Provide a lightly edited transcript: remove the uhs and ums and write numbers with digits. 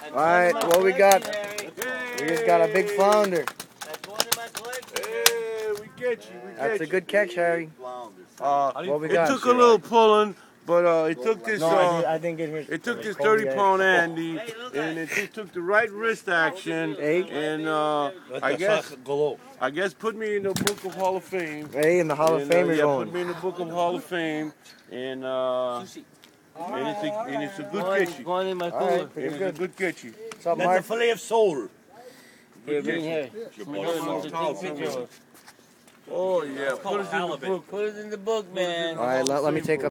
Alright, what we got? We just got a big flounder. Hey, we get you. That's a good catch, Harry. What we It got? took a little pulling, but it took this. No, I didn't get hit. It took this 30-pound Andy, and it just took the right wrist action, and I guess put me in the Book of Hall of Fame. Hey, in the Hall of Fame, yeah, going. put me in the Book of Hall of Fame, and it's a good catchy. Alright, pretty good. It's a good catchy. What's up, Mark? That's a fillet of soul. Oh yeah, put it in the book. Put it in the book, man. Alright, let me take a